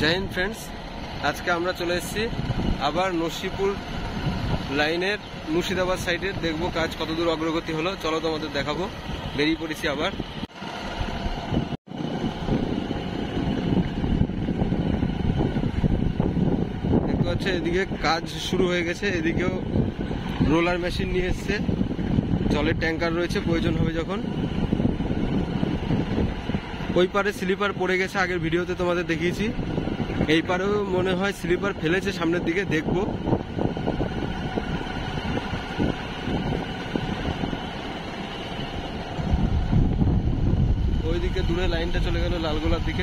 जय हिंद फ्रेंड्स, आज के আমরা চলে এসেছি আবার নসিপুর লাইনের মুর্শিদাবাদ সাইডে। দেখবো কাজ কতদূর অগ্রগতি হলো, চলো তোমাদের দেখাবো। বেরিয়ে পড়েছি আবার। দেখতে পাচ্ছ এদিকে কাজ শুরু হয়ে গেছে, এদিকেও রোলার মেশিন নিয়ে এসছে, জলের ট্যাঙ্কার রয়েছে, প্রয়োজন হবে যখন। ওই পারে স্লিপার পড়ে গেছে, আগের ভিডিওতে তোমাদের দেখিয়েছি। এই পারেও মনে হয় স্লিপার ফেলেছে, সামনের দিকে দেখবো। ওইদিকে দূরে লাইনটা চলে গেল লালগোলার দিকে।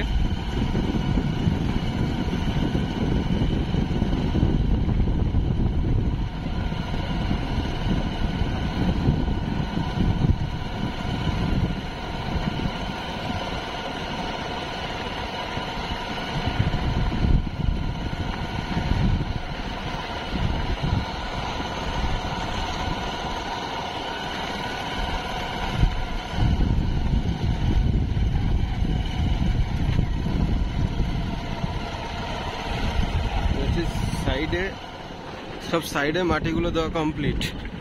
সাইডে সব সাইডে মাটিগুলো দেওয়া কমপ্লিট।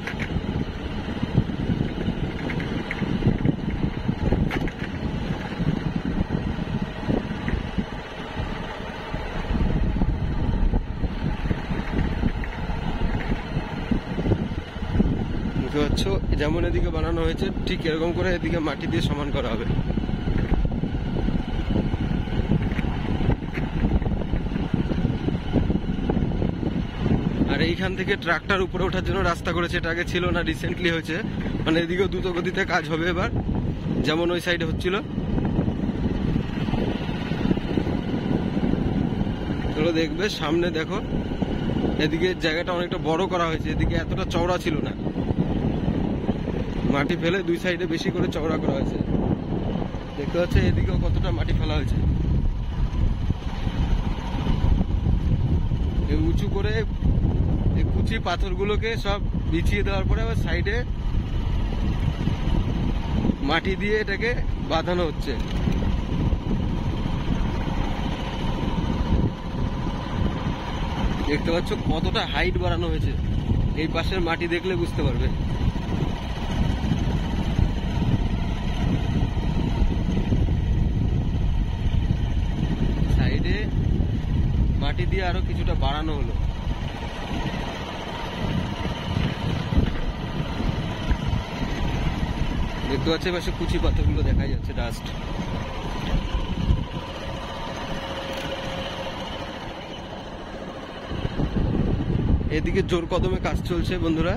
বুঝতে পারছো, যেমন এদিকে বানানো হয়েছে ঠিক এরকম করে এদিকে মাটি দিয়ে সমান করা হবে। আর এইখান থেকে ট্রাক্টর উপরে ওঠার জন্য রাস্তা করেছে, এটা আগে ছিল না, রিসেন্টলি হয়েছে। মানে এদিকেও দ্রুত গতিতে কাজ হবে এবার, যেমন ওই সাইডে হচ্ছিল। চলো দেখবে, সামনে দেখো এদিকে জায়গাটা অনেকটা বড় করা হয়েছে, এদিকে এতটা চওড়া ছিল না। মাটি ফেলে দুই সাইডে বেশি করে চওড়া করা হয়েছে। দেখতে পাচ্ছ এদিকেও কতটা মাটি ফেলা হয়েছে। উঁচু করে কুচি পাথরগুলোকে সব বিছিয়ে দেওয়ার পরে আবার সাইডে মাটি দিয়ে এটাকে বাঁধানো হচ্ছে। দেখতে পাচ্ছ কতটা হাইট বাড়ানো হয়েছে, এই পাশের মাটি দেখলে বুঝতে পারবে। সাইডে মাটি দিয়ে আরো কিছুটা বাড়ানো হলো। দেখতে পাচ্ছি পাশে কুচি পাথরগুলো দেখা যাচ্ছে, ডাস্ট। এদিকে জোর কদমে কাজ চলছে বন্ধুরা।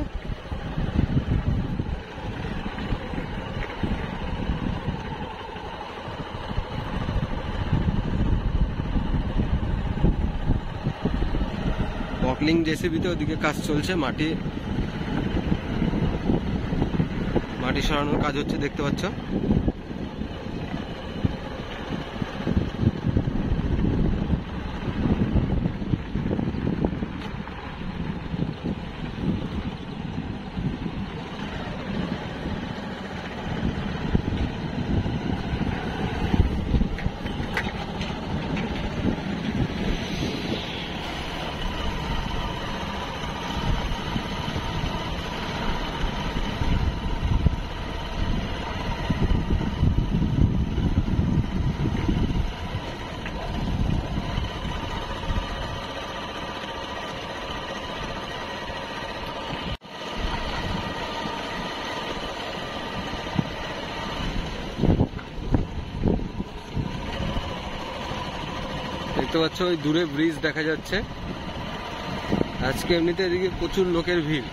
বকলিং জেসিবিতে ওদিকে কাজ চলছে, মাটি সরানোর কাজ হচ্ছে, দেখতে পাচ্ছ। দেখতে পাচ্ছ ওই দূরে ব্রিজ দেখা যাচ্ছে। আজকে এমনিতে এদিকে প্রচুর লোকের ভিড়।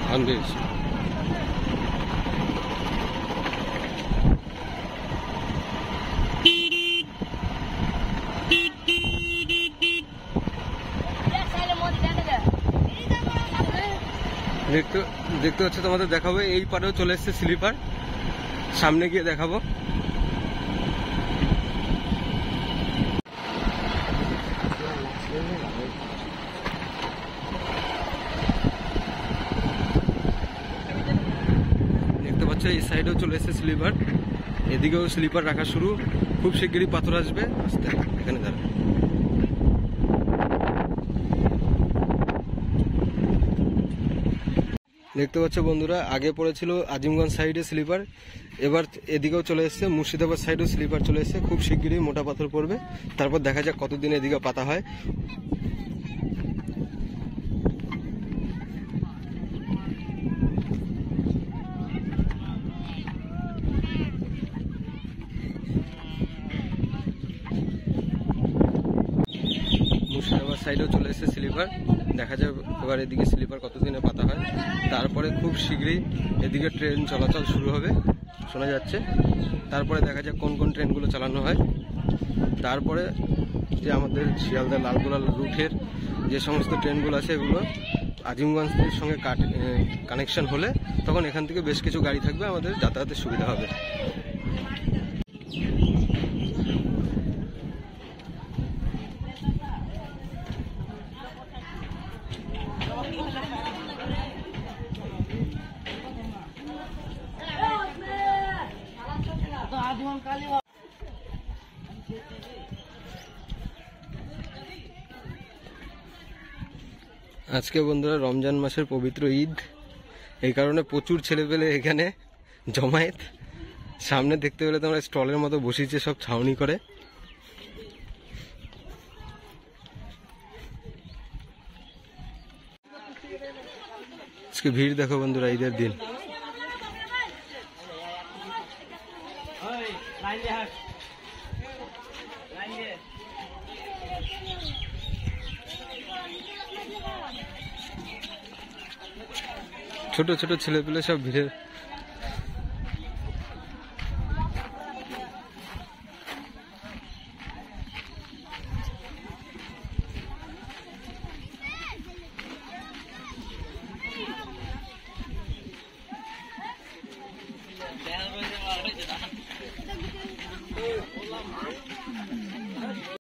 আনবেশ। দেখতে দেখতে হচ্ছে তোমাদের দেখাবো, এই পারেও চলে এসছে স্লিপার, সামনে গিয়ে দেখাবো। দেখতে পাচ্ছ এই সাইডেও চলে এসছে স্লিপার, এদিকেও স্লিপার রাখা শুরু, খুব শিগগিরই পাথর আসবে। আস্তে এখানে দাঁড়া। দেখতে পাচ্ছ বন্ধুরা, আগে পড়েছিল আজিমগঞ্জ সাইডে স্লিপার, এবার এদিকেও চলে এসছে, মুর্শিদাবাদ সাইডেও স্লিপার চলে এসছে। খুব শিগগিরই মোটা পাথর পড়বে, তারপর দেখা যাক কতদিন এদিকে পাতা হয়। মুর্শিদাবাদ সাইডেও চলে এসেছে স্লিপার, দেখা যায় এবার এদিকে স্লিপার কতদিনে পাতা হয়। তারপরে খুব শীঘ্রই এদিকে ট্রেন চলাচল শুরু হবে শোনা যাচ্ছে। তারপরে দেখা যাক কোন কোন ট্রেনগুলো চালানো হয়। তারপরে যে আমাদের শিয়ালদা লালগোলা রুটের যে সমস্ত ট্রেনগুলো আছে এগুলো আজিমগঞ্জের সঙ্গে কানেকশন হলে তখন এখান থেকে বেশ কিছু গাড়ি থাকবে, আমাদের যাতায়াতের সুবিধা হবে। আজকে বন্ধুরা রমজান মাসের পবিত্র ঈদ, এই কারণে প্রচুর ছেলেপেলে এখানে জমায়েত। সামনে দেখতে পেলে তোমরা স্টলের মতো বসিয়েছে সব ছাউনি করে। আজকে ভিড় দেখো বন্ধুরা, ঈদের দিন। ছোট ছোট ছেলেপেলে সব ভিড়ের